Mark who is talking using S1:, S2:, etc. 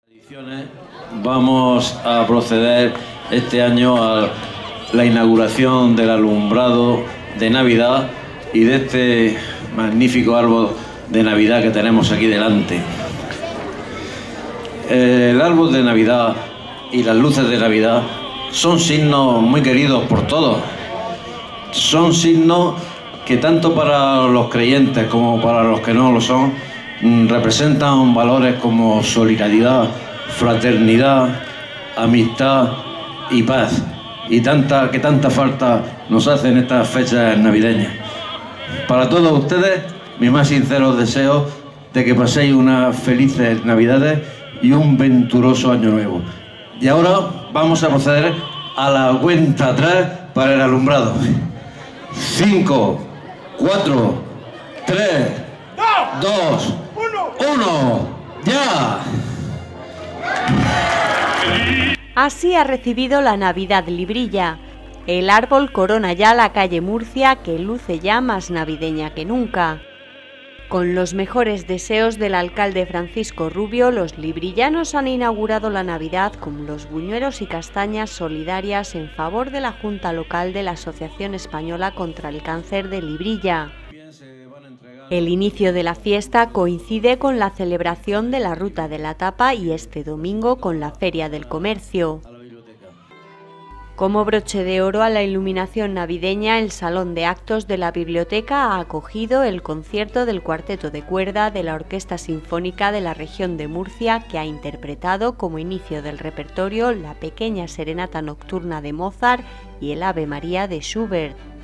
S1: Vamos a proceder este año a la inauguración del alumbrado de Navidad y de este magnífico árbol de Navidad que tenemos aquí delante. El árbol de Navidad y las luces de Navidad son signos muy queridos por todos. Son signos que tanto para los creyentes como para los que no lo son representan valores como solidaridad, fraternidad, amistad y paz, y que tanta falta nos hacen estas fechas navideñas. Para todos ustedes, mis más sinceros deseos de que paséis unas felices Navidades y un venturoso Año Nuevo. Y ahora vamos a proceder a la cuenta atrás para el alumbrado. 5, 4, 3, 2, 1, ¡ya!
S2: Así ha recibido la Navidad Librilla. El árbol corona ya la calle Murcia, que luce ya más navideña que nunca. Con los mejores deseos del alcalde Francisco Rubio, los librillanos han inaugurado la Navidad con los buñuelos y castañas solidarias en favor de la Junta Local de la Asociación Española contra el Cáncer de Librilla. El inicio de la fiesta coincide con la celebración de la Ruta de la Tapa y este domingo con la Feria del Comercio. Como broche de oro a la iluminación navideña, el Salón de Actos de la Biblioteca ha acogido el concierto del Cuarteto de Cuerda de la Orquesta Sinfónica de la Región de Murcia, que ha interpretado como inicio del repertorio la Pequeña Serenata Nocturna de Mozart y el Ave María de Schubert.